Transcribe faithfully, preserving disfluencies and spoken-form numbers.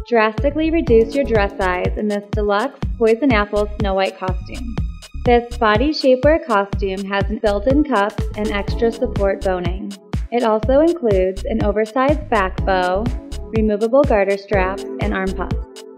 Drastically reduce your dress size in this deluxe Poison Apple Snow White costume. This body shapewear costume has built-in cuffs and extra support boning. It also includes an oversized back bow, removable garter straps, and arm puffs.